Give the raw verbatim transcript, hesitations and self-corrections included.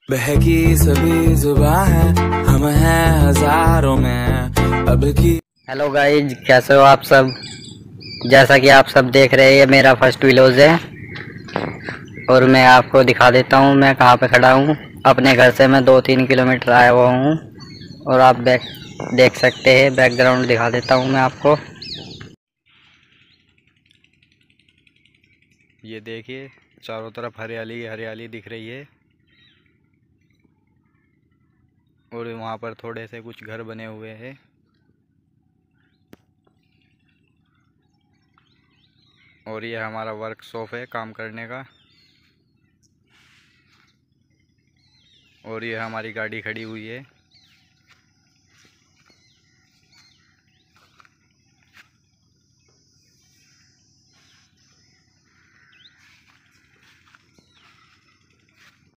बहकी सभी जुबान है, हम हैं हजारों में अब की। हेलो गाइज, कैसे हो आप सब। जैसा कि आप सब देख रहे हैं, ये मेरा फर्स्ट व्लॉग है और मैं आपको दिखा देता हूँ मैं कहाँ पे खड़ा हूँ। अपने घर से मैं दो तीन किलोमीटर आया हुआ हूँ और आप बैक देख सकते हैं। बैकग्राउंड दिखा देता हूँ मैं आपको। ये देखिए, चारों तरफ हरियाली हरियाली दिख रही है और वहाँ पर थोड़े से कुछ घर बने हुए हैं। और ये हमारा वर्कशॉप है काम करने का। और ये हमारी गाड़ी खड़ी हुई है।